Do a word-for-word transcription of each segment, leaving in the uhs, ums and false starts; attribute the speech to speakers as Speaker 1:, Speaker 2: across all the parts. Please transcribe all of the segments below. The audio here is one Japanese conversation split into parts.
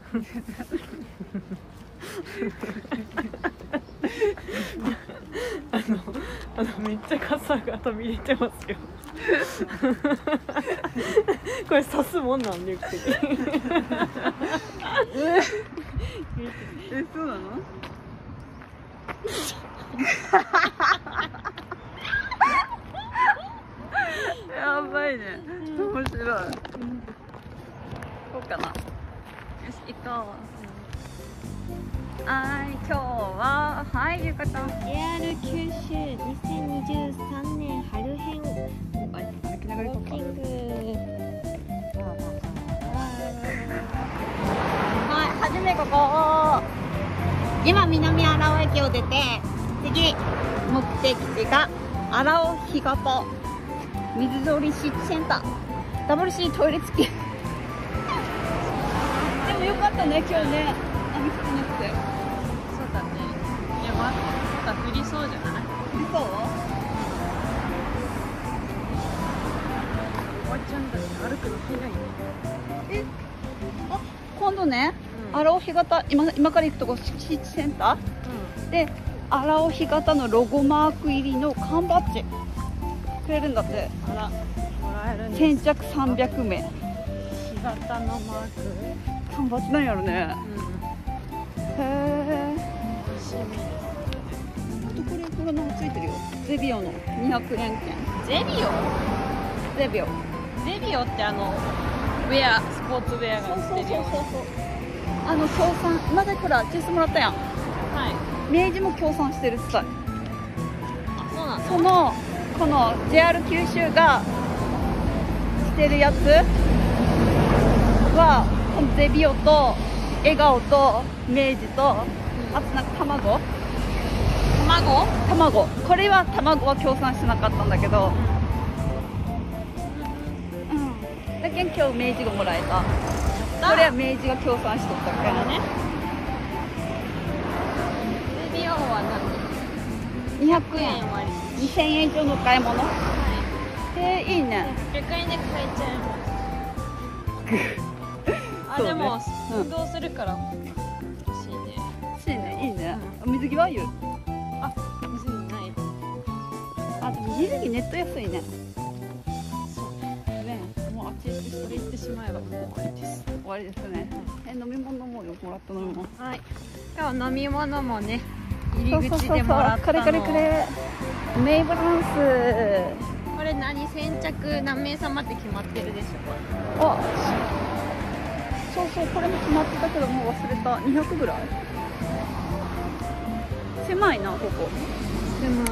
Speaker 1: あのあのめっちゃ傘が飛び出てますよ。これ刺すもんなんリュックに。
Speaker 2: え、そうなの？やばいね。面白い。こうかな。よし、行こう。はい、今日は、はい、いうこと。
Speaker 3: ジェイアール 九州にせんにじゅうさんねん春編ウォ
Speaker 2: はい、歩きながら行こうか。
Speaker 3: ーキング。
Speaker 2: はい、はじめここ。今南荒尾駅を出て、次目的地が荒尾干潟水通り湿地センター。ダブルシートイレ付き。でもよかったね、今日ね。雨降ってなくて。
Speaker 1: そうだね。いや、まだ降りそうじゃない？
Speaker 2: 降りそう？
Speaker 1: 終わっちゃうんだね。歩くの早いね。
Speaker 2: え、あ、今度ね、荒尾干潟、今今から行くとこ湿地センターで、荒尾干潟のロゴマーク入りの缶バッジくれるんだって。
Speaker 1: あら、もらえるんです。
Speaker 2: 先着さんびゃくめい。
Speaker 1: 干潟のマーク。
Speaker 2: 缶バッジなんやろね。へえ。
Speaker 1: 楽しみです。
Speaker 2: あとこれこれなんかついてるよ。ゼビオのにひゃくえん券。
Speaker 1: ゼビオ？
Speaker 2: ゼビオ。
Speaker 1: ゼビオってあのウェア、スポーツウェアが売ってるよ。
Speaker 2: あの協賛、まだほらチェスもらったやん。
Speaker 1: はい。
Speaker 2: 明治も協賛してるってさ。
Speaker 1: あ、そうなの？
Speaker 2: そのこの ジェイアール 九州がしてるやつはこのゼビオと笑顔と明治と、あとなんか卵
Speaker 1: 卵？
Speaker 2: 卵これは卵は協賛してなかったんだけど、うん、だけん今日明治がもらえた。これは明治が協賛しとったからね。
Speaker 1: ゼビオは何？
Speaker 2: にひゃくえん
Speaker 1: 割
Speaker 2: にせんえん以上のお買い物。
Speaker 1: は
Speaker 2: へえ、いいね。
Speaker 1: い。ひゃくえんで買えちゃいます。あ、
Speaker 2: そうね
Speaker 1: でも
Speaker 2: うん
Speaker 1: 運動するから欲しいね。
Speaker 2: 欲しいね、いいね。水着は言う。
Speaker 1: あ、水にない。
Speaker 2: あ、でも水着ネット安いね。
Speaker 1: そうね。
Speaker 2: ね、もうあっち行って
Speaker 1: それ言ってしまえばもう終わりです。
Speaker 2: 終わりですね。え、飲み物もよ、もらった飲み物。
Speaker 1: はい。今日飲み物もね、入り口
Speaker 2: そうそうそう
Speaker 1: でもらったの。
Speaker 2: これこれこれ。メイブランス。
Speaker 1: これ何？先着何名様って決まってるでしょ？
Speaker 2: あ、そうそう、これも決まってたけどもう忘れた。にひゃくぐらい。狭いな、ここ。
Speaker 1: でも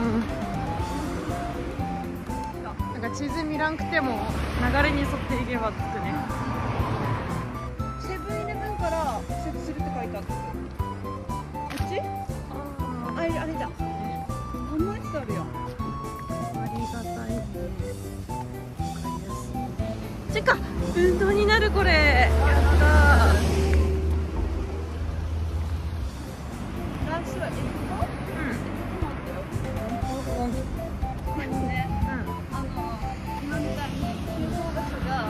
Speaker 1: なんか地図見らんくても流れに沿っていけば着くね。
Speaker 2: セブンイレブンから右折するって書いてあった。こっち？
Speaker 1: あ
Speaker 2: あれ、あれじゃん。あんなやつあるやん。
Speaker 1: ありがたいね。わかりやすい。ちか、運動になるこれ。やったー。
Speaker 2: ランスはエ
Speaker 1: うん。
Speaker 2: でもね、あの、今みたいに急行場所が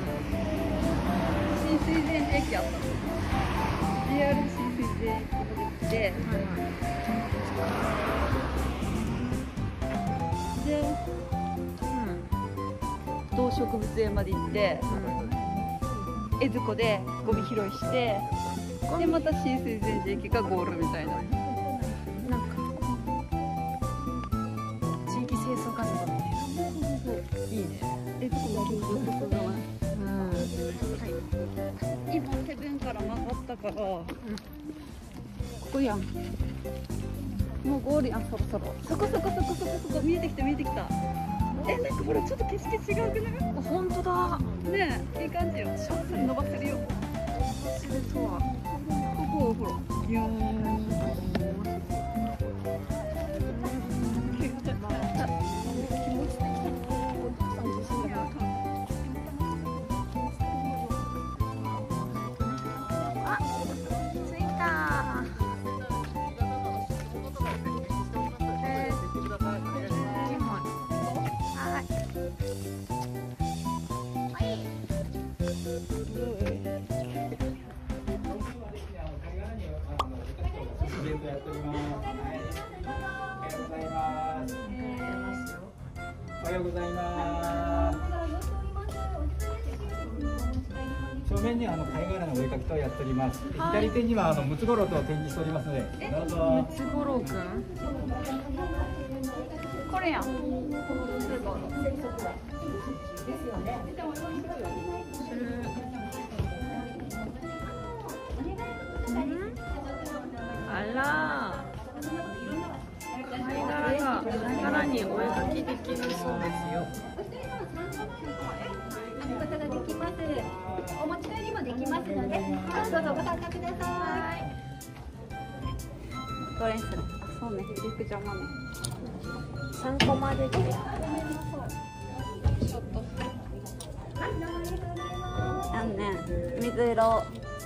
Speaker 2: 新水前寺駅あったの。ジェイアール 新水前駅まで来て、で、動植物園まで行って、江津湖でゴミ拾いして、でまた新水前寺駅がゴールみたいな。
Speaker 1: なんか地域清掃活動みたいな。いいね。
Speaker 2: 江津湖がそうそうそうだな。
Speaker 1: うん。はい。
Speaker 2: 今セブンから曲がったから、ここやん。もうゴールやん、そろそろ。そこそこそこそこそこ見えてきた見えてきた。え、なんかほらちょっと景色違うくない？
Speaker 1: あ、本当だ。
Speaker 2: ねえ、いい感じよ。シャツ伸ばせるよ。
Speaker 1: それとは。
Speaker 2: ここほら。いやー。
Speaker 4: ベントやっております。はい、おはようございます。おはようございます。正面にあの貝殻のお絵描きとやっております。左手にはあのムツゴロウと展示しておりますので、どうぞ。
Speaker 1: ムツゴロウくん。
Speaker 2: これやん。
Speaker 1: あら。貝殻が貝殻にお絵描きできるそうですよ。
Speaker 5: ことができます。お持ち帰りもできますので、どうぞご参加ください。
Speaker 2: どれにする？あ、そうね。陸上豆。
Speaker 3: 三個までで。
Speaker 2: あんね、水色。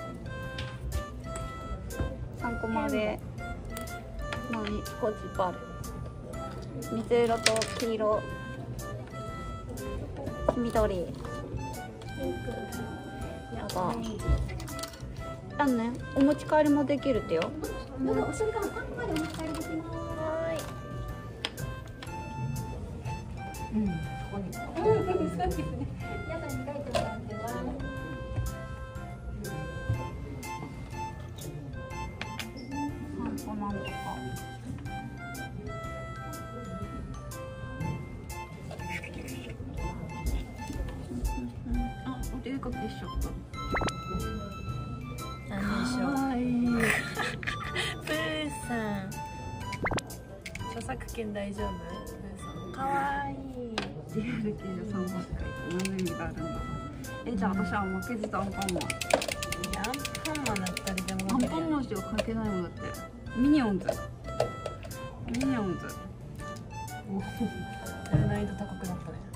Speaker 2: 三個まで。何？こっちいっぱいある。水色と黄色。黄緑。あんね、お持ち帰りもできるってよ。
Speaker 5: どうぞおしりからさんこまでお持ち帰りできます。
Speaker 2: うん、
Speaker 5: うん、そうですね。皆さんに書いてもらってます。
Speaker 2: 散歩なんとか。あ、お手描きしちゃった。
Speaker 1: 何でしょう。プーさん。著作権大丈夫？プーさん。かわいい。
Speaker 2: ジェールきゅうじゅうさんばって書いて何の意味があるんだろう。え、じゃあ私は負けずとアンパンマン。
Speaker 1: いや、アンパンマンだったらでも
Speaker 2: アンパンマンしか書けないもんだって。ミニオンズ。ミニオンズ。
Speaker 1: お難易度高くなったね。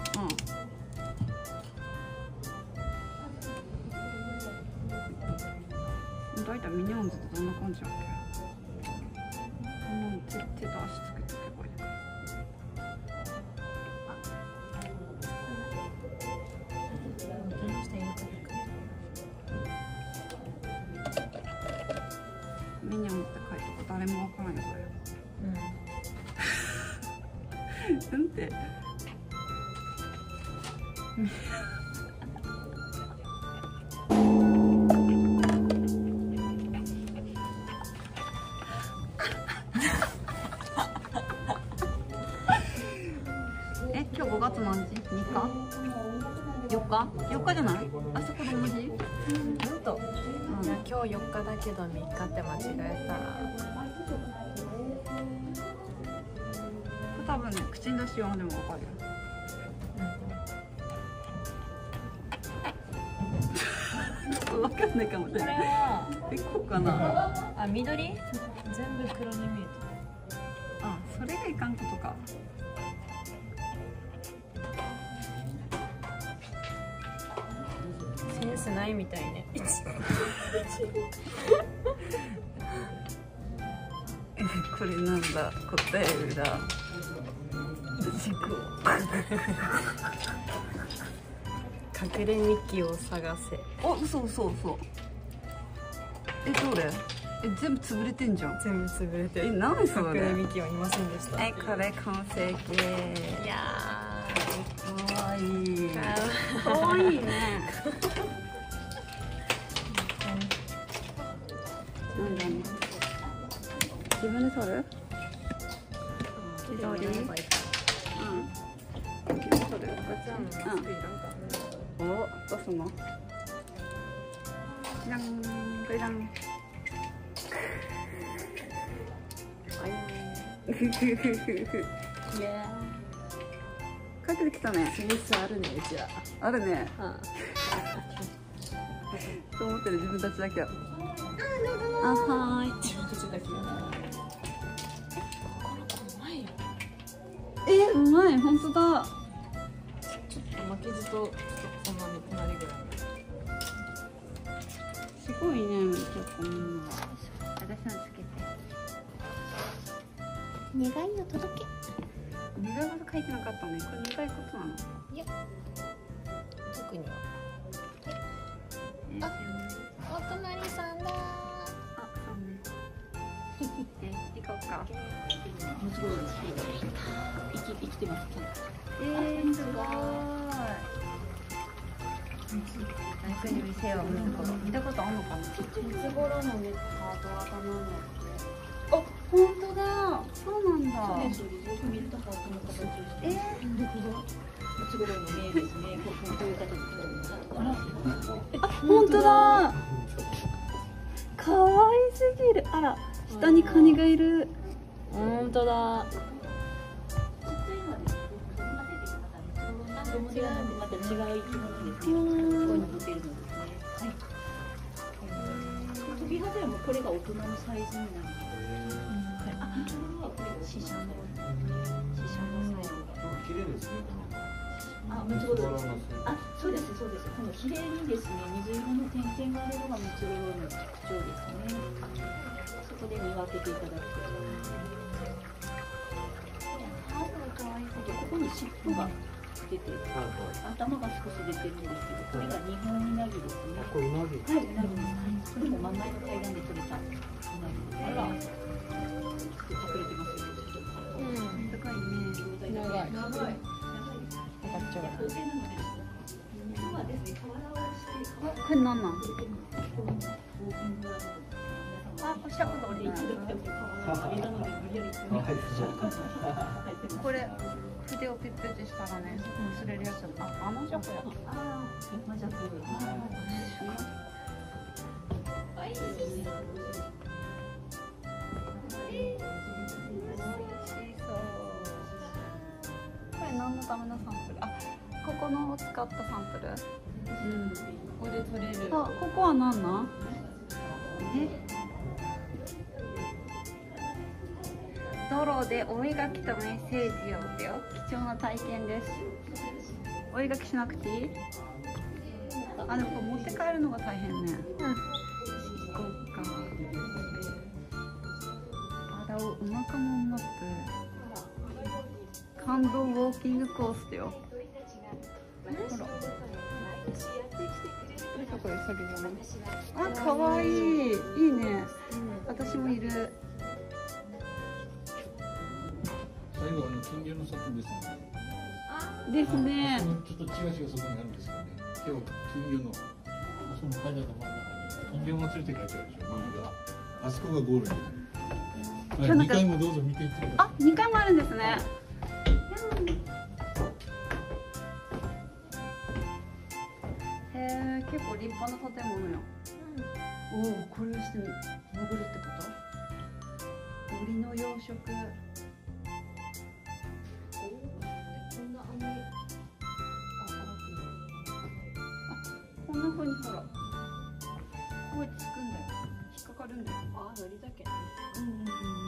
Speaker 2: うん。大体ミニオンズってどんな感じだっけ？こんなの手手と足つけておけばいいのか。ミニオンズって書いても誰もわからんよこれ。うんって。え、今日ごがつ何日？みっか？よっか？よっかじゃない？あそこで同じ？
Speaker 1: なんと。いや、今日よっかだけどみっかって間違えたら。
Speaker 2: 多分ね、口に出し読んでもわかるよ。ちょっとわかんないかもしれない。
Speaker 1: これは
Speaker 2: え、こうかな。
Speaker 1: あ、緑？全部黒に見え
Speaker 2: あ、それがいかんことか。
Speaker 1: た。センスないみたいね。
Speaker 2: これなんだ、答えだ。
Speaker 1: 隠れ日記を探せ。
Speaker 2: あ、嘘嘘嘘。え、どれ？え、全部潰れてんじゃん。
Speaker 1: 全部潰れて
Speaker 2: え、
Speaker 1: る。
Speaker 2: 何それ？
Speaker 1: 隠れ日記はいませんでした。
Speaker 2: え、これ完成形。
Speaker 1: いや
Speaker 2: ー、かわいい。
Speaker 1: ー、
Speaker 2: かわいいね。なんだね。自分で取る？自撮り？うん。自分で取る？うん。お、どうすんの？じゃん、これじゃん。
Speaker 1: いや
Speaker 2: 帰ってきたね。
Speaker 1: ー、センスあるね、うちは。
Speaker 2: あるね。
Speaker 1: うん。
Speaker 2: と思ってる自分たちだけは。あ、はーい。
Speaker 1: 自分たちだけ。
Speaker 2: え、うまい、本当だ。
Speaker 1: ちょっと負けじと、ちょっとそんなに隣ぐらい。
Speaker 2: すごいね、ちょっとみんな。私のつけて。
Speaker 5: 願いを届け。
Speaker 2: 願い事書いてなかったね。これ願い事なの？
Speaker 1: いや、特には。
Speaker 2: あ、
Speaker 5: お隣さんだ。
Speaker 2: あ、そうね。 行こうか。もちろん生き生きてます。えー、すごい。何かに店を見たことあるのかな。
Speaker 1: いつ頃のね、ハート頭の。
Speaker 2: あ、本当だ。そうなんだ。そうです。よく見るとハートの形をして。えー、どこだ。いつ頃のねですね。こういう形で。あ、本当だ。可愛すぎる。あら、下にカニがいる。
Speaker 1: 本当だ。
Speaker 2: また違う生き物ですね。こういうの出てるのですね。はい。トビハゼはもうこれが大人のサイズになる。あ、これはこれシシャのシシャのサイズ。
Speaker 6: 綺麗ですね。
Speaker 2: あ、ムツゴロウ。あ、そうですそうです。この綺麗にですね、水色の点々があるのがムツゴロウの特徴ですね。そこで見分けていただくと。ここに尻尾が出てる。頭が少し出てるんですけど、これが日本ウナギですね。
Speaker 6: これウナギ。
Speaker 2: はい、ウナギです。これも真ん中の海岸で取れたウナギ。あら、ちょっと隠れてますよ。うん、高いね。
Speaker 1: 長い。長い。
Speaker 2: これ何なん？あ、これしたことある。これ筆をピッピッてしたらね、擦れるやつ。あ、アマジャコや。ああ、アマジャコ。これ何のためのサンプル？あ、ここの使ったサンプル。
Speaker 1: うん。ここで取れる。
Speaker 2: あ、ここは何なん？え？泥でお絵描きとメッセージをってよ。貴重な体験です。お絵描きしなくていい？あ、でもこれ持って帰るのが大変ね。うん。そっか。あらお、うまかもんマップ。感動ウォーキングコースだよ。ほら。あ、可愛いい。いいね。私もいる。
Speaker 6: 最後あの金魚の里ですね。
Speaker 2: ですね。
Speaker 6: ちょっとチラシがそこにあるんですよね。今日金魚のその海岸の真ん中に金魚祭りって書いてあるでしょ。あそこがゴールに。はい、にかいもどうぞ見ていってください。
Speaker 2: あ、にかいもあるんですね。へえ、結構立派な建物よ。おお、これをして潜るってこと？森の養殖。こんな風にほら、こうやってつくんだよ。引っかかるんだよ。あ、のりだけ。うんうんうん。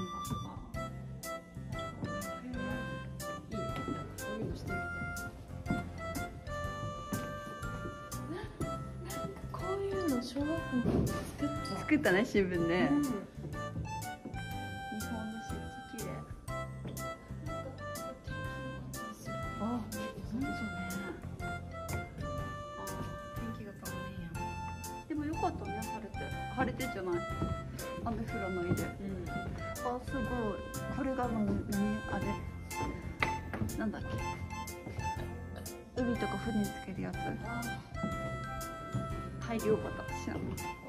Speaker 2: あ、あ。いいね。そういうのしてみて。
Speaker 1: こういうの小学校で作った。
Speaker 2: 作ったね、新聞ね。うん、日本の湿地綺麗。あ、そうですよね。でもよかったね、晴れて。晴れてじゃない。雨降らないで。うん、あ、すごい。これがもう何あれ。なんだっけ。海とか船つけるやつ。大漁旗しなの。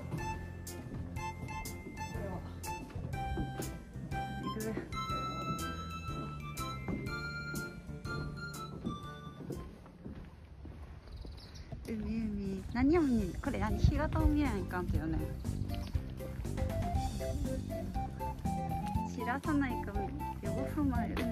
Speaker 2: 行くぜ。海海何を見るこれ何干潟を見ないかんってよね。知らさないかも汚さない海。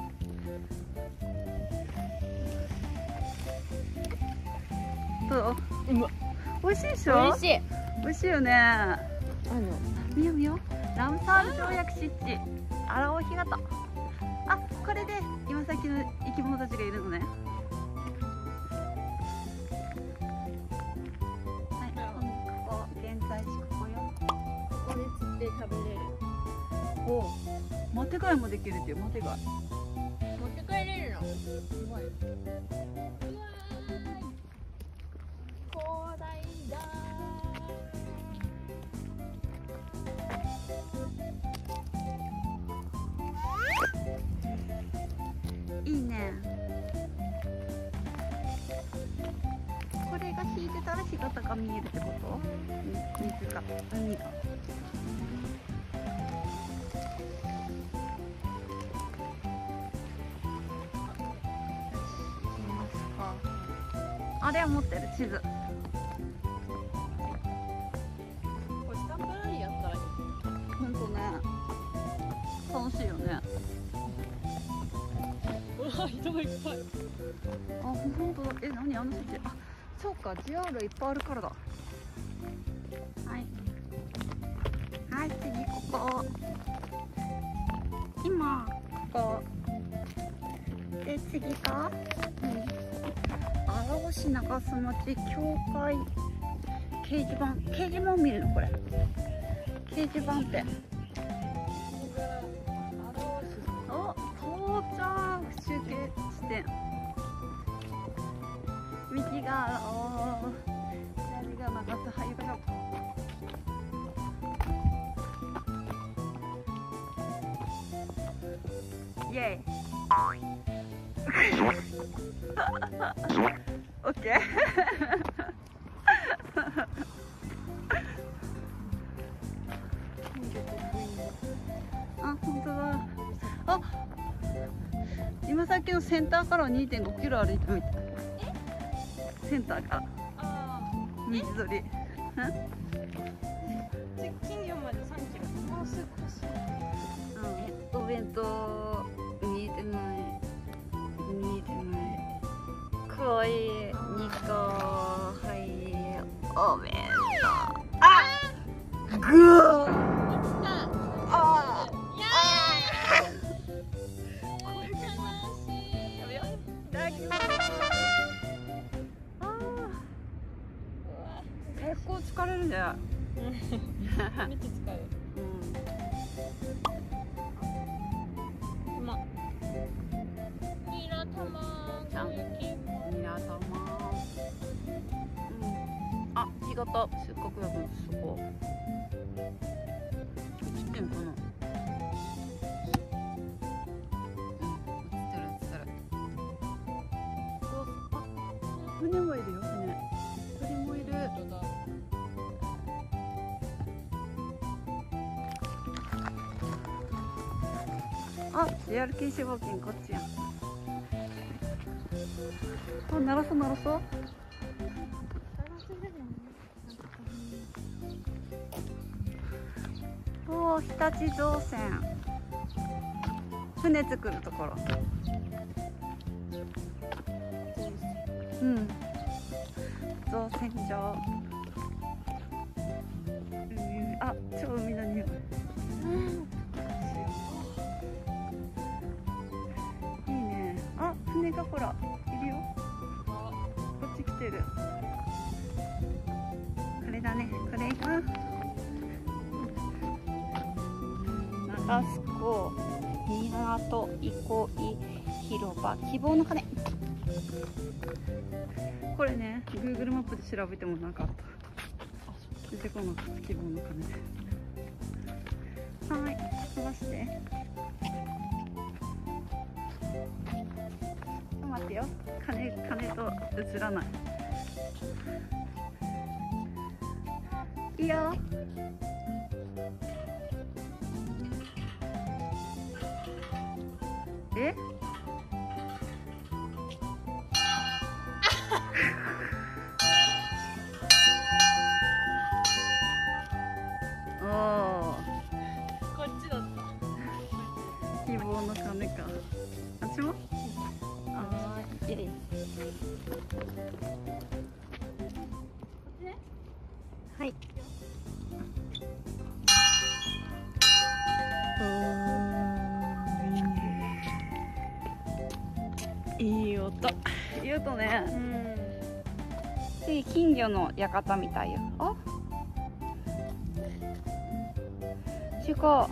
Speaker 2: どう？
Speaker 1: うま。
Speaker 2: 美味しいでしょ？
Speaker 1: 美味しい。
Speaker 2: 美味しいよね。
Speaker 1: あの
Speaker 2: 見よ見よ。ラムサール条約湿地荒尾干潟。あ、これで今さっきの生き物たちがいるのね。はい、ここ現在地ここよ。
Speaker 1: ここで釣って食べれる。
Speaker 2: お、マテ貝もできるっていうマテ貝。
Speaker 1: 持って帰れるの。すごい。うわー。広大だー。
Speaker 2: が見えるってこと？水が、海が。あれは持ってる地図。
Speaker 1: これスタンプラリーやったらいい。
Speaker 2: ほんとね。楽しいよね。
Speaker 1: うわ、人がいっぱい。
Speaker 2: あ、ほんとだ。え、何あの席。あ、そうか、ジェイアール いっぱいあるからだ。はい。はい、次ここ。今ここ。で、次が。うん。荒尾市中洲町教会掲示板。掲示板見るのこれ。掲示板って。あ、到着集計地点。右が荒尾、左が中洲。はい、よかった。イェイ。オッケー。あ、本当だ。あ、今さっきのセンターから にてんごキロ歩いてみた。センターから水鳥。
Speaker 1: 金魚までさんキロ。もう少し。
Speaker 2: うん、お弁当見えてない。見えてない。かわいい。にこ。はい。お弁当。あ。ぐー。あ。結構疲れるね。
Speaker 1: めっちゃ疲れる。うん。ま。ニラ玉。
Speaker 2: ニラ玉。うん。あ、干潟。せっかくやからそこ。映ってんかな。うん。映ってる映ってる。あ、船もいるよ船。鳥もいる。あ、ジェイアール 京芝冒険こっちやん。あ、鳴らそう鳴らそう。おお、日立造船。船作るところ。うん。造船所。うん、あ、超海の匂い。いいね。あ、船がほら、いるよ。こっち来てる。これだね。これが。中洲港港憩い広場希望の鐘。これね、Google マップで調べてもなかった。出てこなかった希望の鐘。はい、探して。ちょっと待ってよ。鐘鐘と映らない。いいよ。え？おお。
Speaker 1: こっちだった。
Speaker 2: 希望の鐘か。あっちも？ああ、いい。はい。いい音。いい音ね。うん。次金魚の館みたいよ。あ。違う。あ、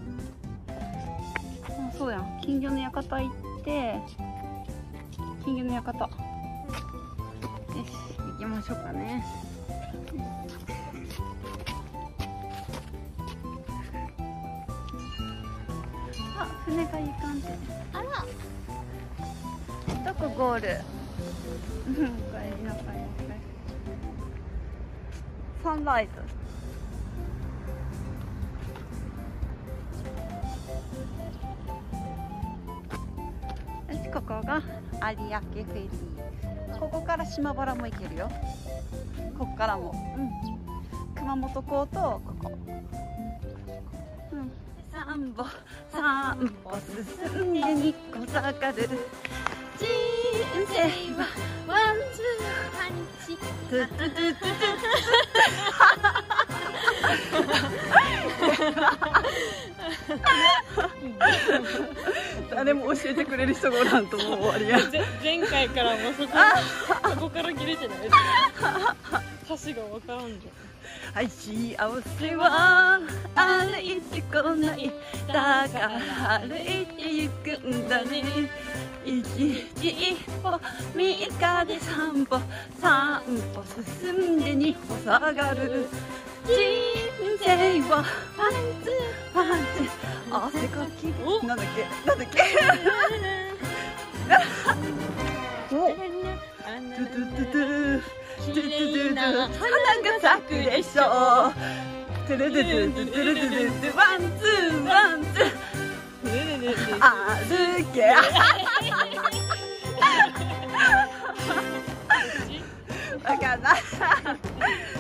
Speaker 2: そうやん。金魚の館行って。金魚の館。よし、行きましょうかね。あ、船がいい感じ。あら。どこゴール。うん、おかえりなさい。 サンライズ。よし、ここが有明フェリー。ここから島原も行けるよ。ここからも、うん、熊本港とここ、うん、三歩三歩進んでにこ下がる。人生はワンツーパンチ。トゥトゥトゥトゥトゥ。誰も教えてくれる人がおらんともう終わりや。
Speaker 1: 前回からもそこそこから切れてない歌詞が分からんじ
Speaker 2: ゃん。はい、幸せは歩いてこない、だから歩いて行くんだね。一日一歩、三日で三歩、三歩進んで二歩下がる。人生はパンツパンツ、汗かき、なんだっけなんだっけおトゥトゥトゥトゥトゥトゥトゥ花が咲くでしょう。トゥルルルルルルルルルワンツーワンツー歩け。わかんない。